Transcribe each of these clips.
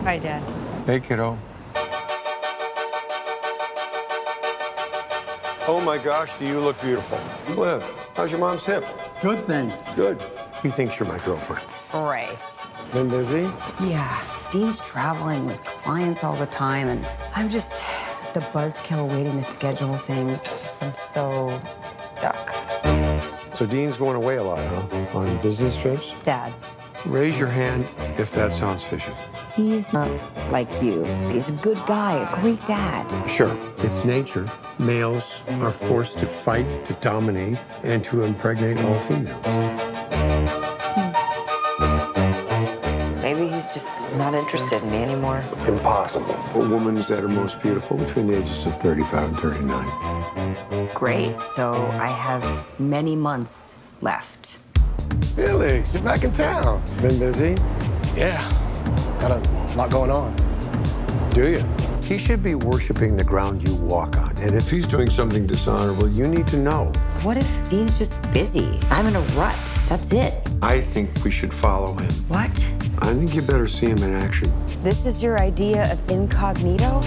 Hi, Dad. Hey, kiddo. Oh my gosh, do you look beautiful. Cliff, how's your mom's hip? Good, thanks. Good. He thinks you're my girlfriend. Bryce. Been busy? Yeah. Dean's traveling with clients all the time, and I'm just the buzzkill waiting to schedule things. I'm so stuck. So Dean's going away a lot, huh? On business trips? Dad. Raise your hand if that sounds fishy. He's not like you. He's a good guy, a great dad. Sure, it's nature. Males are forced to fight, to dominate, and to impregnate all females. Maybe he's just not interested in me anymore. Impossible. A woman's at her most beautiful between the ages of 35 and 39. Great. So I have many months left. Felix, you're back in town. Been busy? Yeah, got a lot going on. Do you? He should be worshiping the ground you walk on. And if he's doing something dishonorable, you need to know. What if Dean's just busy? I'm in a rut. That's it. I think we should follow him. What? I think you better see him in action. This is your idea of incognito?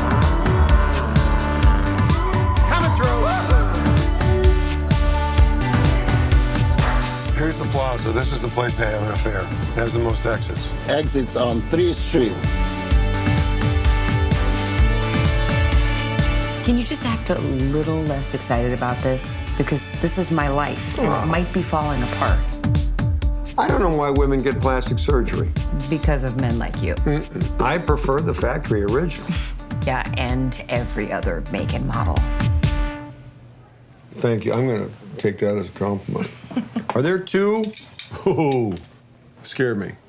Coming through. Here's the plaza. This is the place to have an affair. It has the most exits. Exits on 3 streets. Can you just act a little less excited about this? Because this is my life, and it might be falling apart. I don't know why women get plastic surgery. Because of men like you. I prefer the factory original. Yeah, and every other make and model. Thank you. I'm going to take that as a compliment. Are there two? Oh, scared me.